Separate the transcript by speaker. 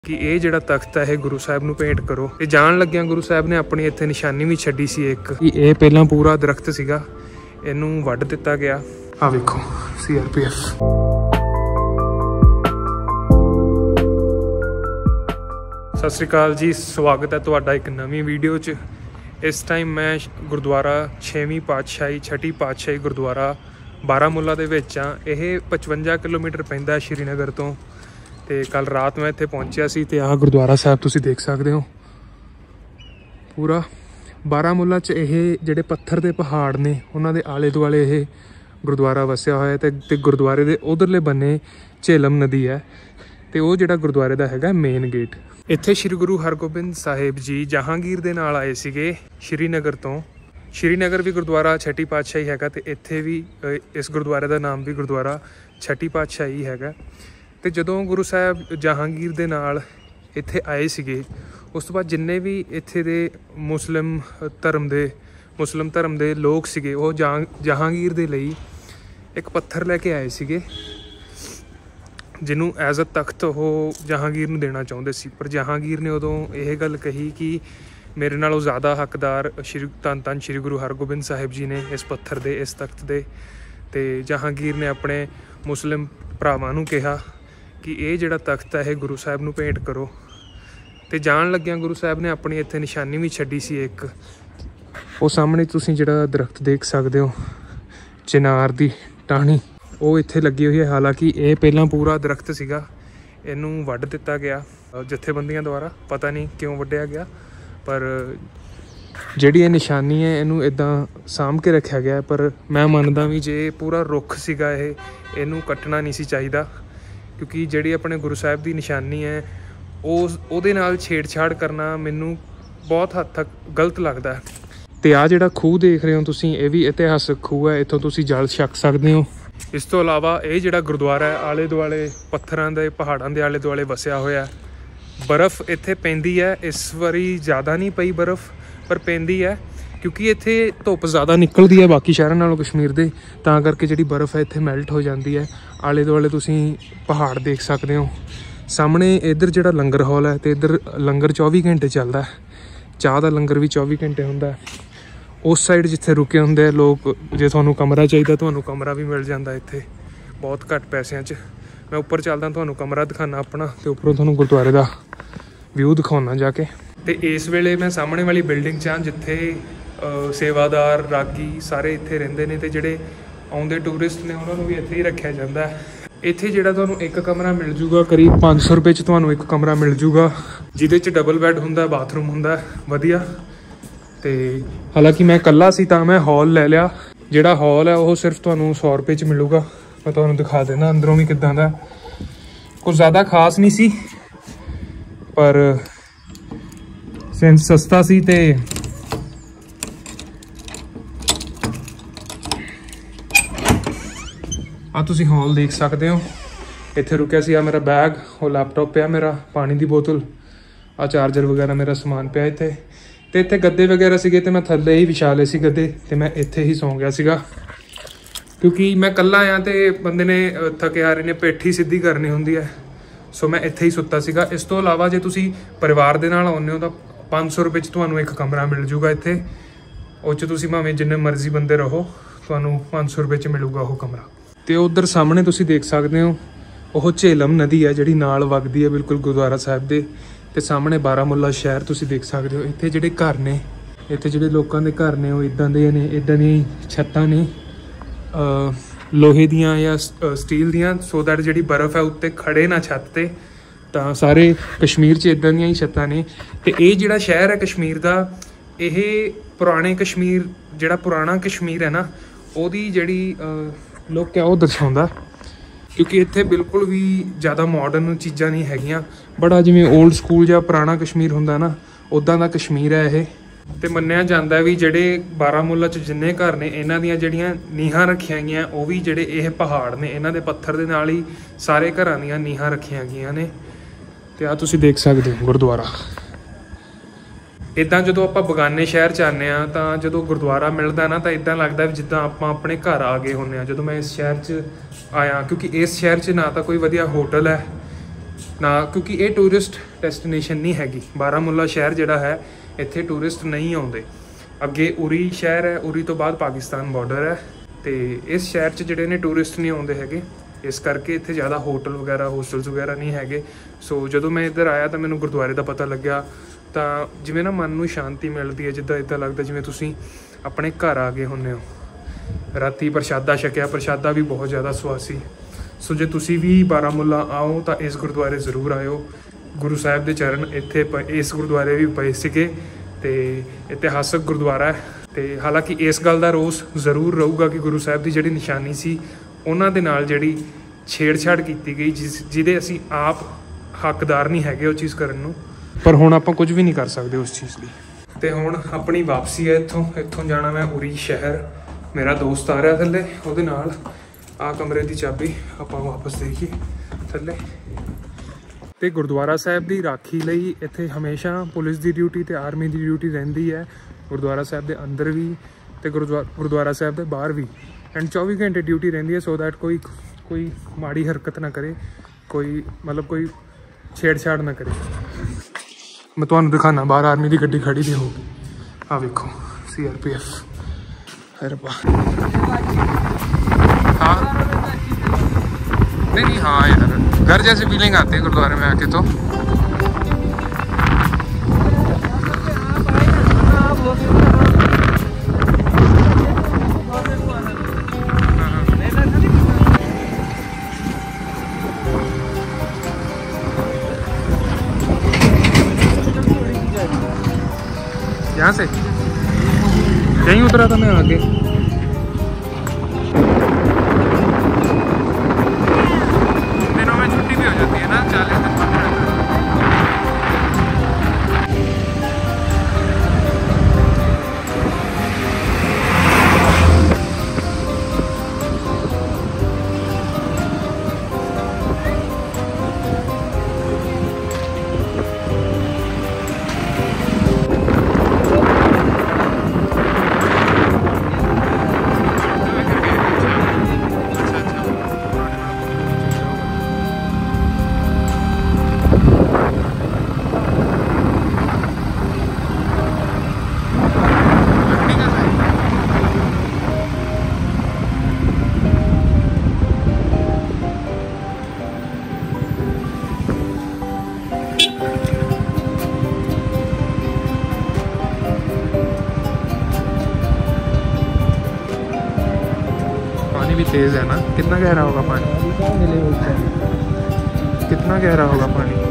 Speaker 1: कि ये जिहड़ा तख्त है गुरु साहब नूं भेंट करो। ते जाण लग्गियां गुरु साहब ने अपनी इत्थे निशानी भी छड्डी सी एक कि ये पहलां पूरा दरख्त सीगा, इहनूं वड्ड दित्ता गया। आ वेखो CRPF। सत श्री अकाल जी, स्वागत है तुहाडा एक नवीं वीडियो च। इस टाइम मैं गुरुद्वारा 6वीं पातशाही छठी पातशाही गुरुद्वारा बारामूला दे विच आ। यह 55 किलोमीटर पैंदा श्रीनगर तो। ते कल रात मैं इत्थे पहुंचिया सी ते आह गुरुद्वारा साहब तुसीं देख सकदे हो। पूरा बारामूला च यह जिहड़े पत्थर दे पहाड़ ने उन्हां दे आले दुआले यह गुरुद्वारा वसिया होया ते गुरुद्वारे दे उधरले बन्ने झेलम नदी है ते वो जिहड़ा गुरुद्वारे दा हैगा मेन गेट। इत्थे श्री गुरु हरगोबिंद साहिब जी जहांगीर दे नाल आए सीगे श्रीनगर तो। श्रीनगर भी गुरुद्वारा छठी पातशाही हैगा ते इत्थे भी इस गुरुद्वारे दा नाम भी गुरुद्वारा छठी पातशाही हैगा। ते जदों गुरु साहब जहांगीर दे नाल इत्थे आए सीगे उस तो बाद जिन्ने भी इत्थे दे मुस्लिम धर्म दे लोग सीगे वो जहांगीर दे लई एक पत्थर लैके आए सीगे जिन्हों एज अ तख्त वो जहांगीर नूं देना चाहुंदे सी। पर जहांगीर ने उदों यह गल कही कि मेरे नालों ज़्यादा हकदार धन श्री गुरु हरगोबिंद साहिब जी ने इस पत्थर दे इस तख्त दे। ते जहांगीर ने अपने मुस्लिम भरावां नूं कहा कि ये जिहड़ा तख्त है गुरु साहब नूं भेंट करो। ते जाण लग्गियां गुरु साहब ने अपनी इत्थे निशानी भी छड्डी सी एक। वो सामने तुसीं जिहड़ा दरख्त देख सकदे हो चिनार दी टाहनी वो इत्थे लगी हुई है। हालांकि ये पहलां पूरा दरख्त सीगा, इहनूं वड्ड दित्ता गया जथेबंदियां द्वारा, पता नहीं क्यों वड्डिया गया। पर जिहड़ी ये निशानी है इहनूं इदां साਂਭ के रखिया गया। पर मैं मनदा भी जे पूरा रुख सीगा इहनूं कट्टना नहीं सी चाहीदा, क्योंकि जिहड़ी अपने गुरु साहब की निशानी है ਉਹਦੇ ਨਾਲ छेड़छाड़ करना मैनू बहुत हद तक गलत लगता है। तो आ जिहड़ा खूह देख रहे हो तुसीं ये भी इतिहासक खूह है, इत्थों तुसीं जल छक सकते हो। इस तो इलावा ये जिहड़ा गुरुद्वारा है आले दुआले पत्थरां दे पहाड़ां दे आले दुआले वसिया होया। बर्फ़ इत्थे पैंदी है, इस वारी ज़्यादा नहीं पई बर्फ़ पर पैंदी है क्योंकि इत्थे धुप्प ज़्यादा निकलदी है बाकी शहरां नालों कश्मीर दे, तां करके जिहड़ी बर्फ़ है इत्थे मैल्ट हो जाती है। आले दुआले तुसीं पहाड़ देख सकते हो। सामने इधर जिहड़ा लंगर हॉल है तो इधर लंगर 24 घंटे चलता है, चाह का लंगर भी 24 घंटे होंदा है। उस साइड जिथे रुके होंदे लोग, जे तुहानूं कमरा चाहिए तुहानूं कमरा भी मिल जाता इत्थे बहुत घट पैसों च। मैं उपर चलदा तुहानूं कमरा दिखाना अपना ते उपरों तुहानूं गुरुद्वारे का व्यू दिखाउणा जाके। ते इस वेले मैं सामने वाली बिल्डिंग च जिथे सेवादार रागी सारे इत्थे रहिंदे ने ते जिहड़े आउंदे टूरिस्ट ने उन्होंने भी इत्थे ही रखिया जांदा है। इत्थे जिहड़ा तुहानूं एक कमरा मिल जूगा करीब 500 रुपए च तुहानूं एक कमरा मिल जूगा, जिहदे च डबल बैड हुंदा, बाथरूम हुंदा वधिया। ते हालांकि मैं कल्ला सी तां मैं हॉल ले लिया। जिहड़ा हॉल है वो सिर्फ तुहानूं 100 रुपए च मिलूगा। मैं तुहानूं दिखा देना अंदरों भी किदां दा, कुछ ज़्यादा खास नहीं सी पर सेंस सस्ता सी। ते आ तुसीं हॉल देख सकते हो। इत्थे रुकिया सी, आ मेरा बैग, वो लैपटॉप पिया मेरा, पानी की बोतल, आ चार्जर वगैरह मेरा समान पिया इत्थे। ते इत्थे गद्दे वगैरह सीगे ते मैं थल्ले ही विछा लए सी गद्दे ते मैं इत्थे ही सौ गया सीगा क्योंकि मैं कल्ला आया ते बंदे ने थके हारे ने पिठ ही सीधी करनी हुंदी है। सो मैं इत्थे ही सुत्ता सीगा। इस तो इलावा जे तुसीं परिवार दे नाल आउंदे हो तां 500 रुपए च तुहानूं एक कमरा मिल जूगा इत्थे। उह च तुसीं भावें जिन्ने मर्जी बंदे रहो तुहानूं 500 रुपए च मिलूगा वो कमरा। तो उधर सामने तुसीं देख सकते हो वो झेलम नदी है जिहड़ी नाल वगदी है बिल्कुल गुरुद्वारा साहब दे। ते सामने बारामूला शहर तुसीं देख सकते हो। इत्थे जिहड़े घर ने, इत्थे जिहड़े लोकां दे घर ने वो इदां दे ने, इदां दी छत्तां ने लोहे दियां या स्टील दियां, सो दैट जिहड़ी बर्फ़ है उत्ते खड़े ना छत्त ते। तां सारे कश्मीर च इदां दियां ही छत्तां ने। ते ये जिहड़ा शहर है कश्मीर दा, ये पुराने कश्मीर जिहड़ा पुराना कश्मीर है ना ओहदी जिहड़ी लोग क्या वो दर्शाउंदा, क्योंकि इत्थे बिल्कुल भी ज़्यादा मॉडर्न चीज़ां नहीं हैगियां। बड़ा जिवें ओल्ड स्कूल या पुराना कश्मीर हुंदा ना उदां दा कश्मीर है ये। ते मन्निया जांदा है भी जिहड़े बारामूला च जिन्ने घर ने इन्हां दियां जिहड़ियां नीहां रखियां गईयां वो भी जिहड़े ये पहाड़ ने इन्हां दे पत्थर दे नाल ही सारे घरां दियां नीहां रखियां गईयां ने। ते आ तुसीं देख सकदे हो गुरुद्वारा। इदां जो आप बगाने शहर च आने तो जो गुरुद्वारा मिलता ना तो इदा लगता है जिदा आप अपने घर आ गए होंगे। जो मैं इस शहर च आया, क्योंकि इस शहर च ना तो कोई वधिया होटल है ना, क्योंकि ये टूरिस्ट डेस्टिनेशन नहीं हैगी। बारामूला शहर जिहड़ा है इत्थे टूरिस्ट नहीं आउंदे। अगे उरी शहर है, उरी तो बाद पाकिस्तान बॉर्डर है, तो इस शहर च जिहड़े ने टूरिस्ट नहीं आउंदे हैगे, इस करके इत्थे ज़्यादा होटल वगैरह होस्टल्स वगैरह नहीं हैगे। सो जदों मैं इधर आया तो मैनूं गुरुद्वारे का पता लग्या, तो जिवें ना मन नूं शांति मिलती है, जिद्दां इदां लगदा जिवें तुसीं अपने घर आ गए हुंदे हो। राती प्रशादा छकिया, प्रशादा भी बहुत ज़्यादा स्वाद सी। सो जे तुसी भी बारामूला आओ तो इस गुरुद्वारे जरूर आयो। गुरु साहिब के चरण इत्थे इस गुरुद्वारे भी पए सीगे ते इतिहासक गुरुद्वारा है। तो हालांकि इस गल का रोस जरूर रहूगा कि गुरु साहिब की जिहड़ी निशानी सी उन्हां दे नाल जिहड़ी छेड़छाड़ की गई, जिहदे असीं आप हकदार नहीं हैगे वो चीज़ करन नूं, पर हुण आपां कुछ भी नहीं कर सकते उस चीज़ की। तो हुण अपनी वापसी है, इत्थों जाना मैं उरी शहर। मेरा दोस्त आ रहा थल्ले, उहदे नाल आ कमरे की चाबी आपां वापस देखिए थल्ले। तो गुरुद्वारा साहिब की राखी लई इत्थे हमेशा पुलिस की ड्यूटी तो आर्मी की ड्यूटी रहिंदी है, गुरुद्वारा साहिब के अंदर भी तो गुरुद्वारा साहिब के बाहर भी, एंड 24 घंटे ड्यूटी रहिंदी है, सो दैट कोई माड़ी हरकत ना करे, कोई मतलब कोई छेड़छाड़ ना करे। मैं तुहानूं दिखाना बाहर आर्मी की गड्डी खड़ी दी होगी, आ वेखो CRPF। अरे वाह, हाँ नहीं हाँ यार, घर जैसे फीलिंग आती है गुरुद्वारे में आके तो। यहाँ से यहीं उतरा था मैं आगे। दिनों में छुट्टी भी हो जाती है ना, 40 दिन 15 दिन। तेज है ना, कितना गहरा होगा पानी, कितना गहरा होगा पानी।